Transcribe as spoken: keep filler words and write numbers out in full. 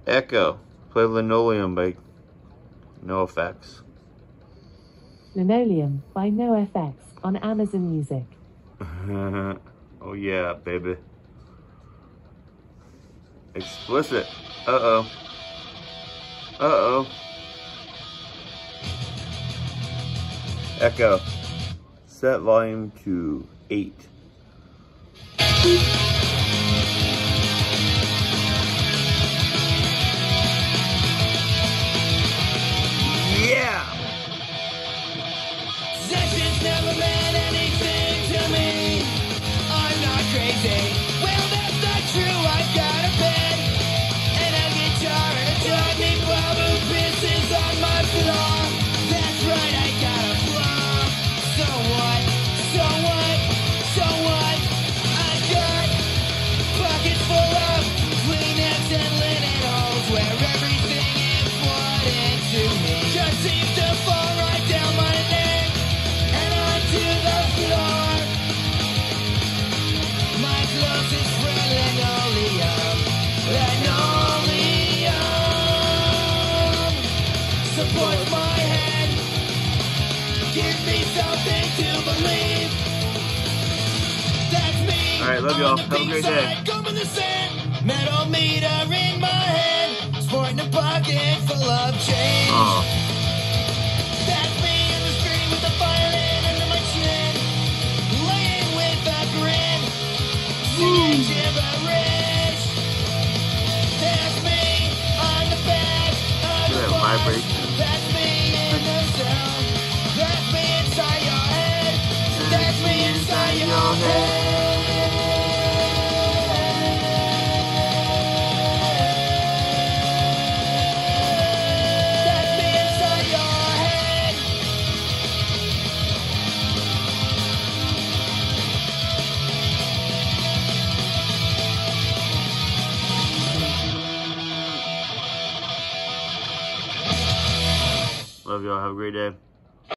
Echo. Play Linoleum by NoFX. Linoleum by NoFX on Amazon Music. Oh yeah, baby. Explicit. Uh-oh. Uh-oh. Echo. Set volume to eight. Yeah! Sessions never meant anything to me. I'm not crazy. Well, that's not true. I've got a bed and a guitar and a dog named Bob who pisses on my floor. That's right, I got a flaw. So what? So what? So what? I got pockets full of Kleenex and linen holes where everything important to me just seems to fall right down my neck and onto the floor. My closest friend, linoleum, linoleum, supports my head, gives me something to believe. That's me. All right, love y'all. Have a great day. Coming the sand, metal meter in my head, sporting a pocket full of change. Oh. That's me in the street with a violin under my chin, laying with a grin, singing gibberish. That's me on the back of Look the at that bus. vibration. That's me in the sound. That's me inside your head. That's me inside your head. That's me inside your head. Love y'all. Have a great day.